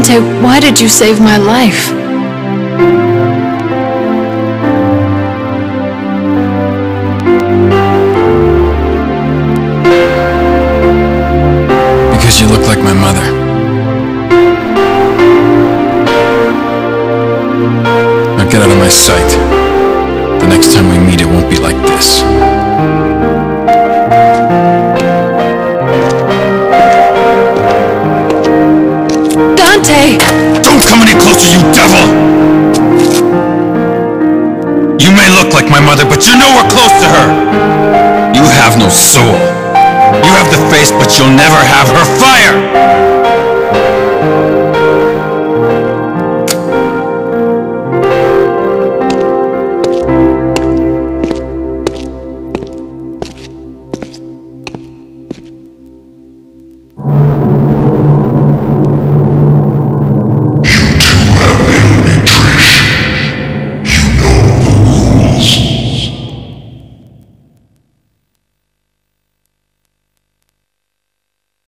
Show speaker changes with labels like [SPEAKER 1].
[SPEAKER 1] Dante, why did you save my life?
[SPEAKER 2] Because you look like my mother. Now get out of my sight. The next time we meet, it won't be like this.
[SPEAKER 1] Dante!
[SPEAKER 2] Don't come any closer, you devil! You may look like my mother, but you're nowhere close to her! You have no soul. You have the face, but you'll never have her fire!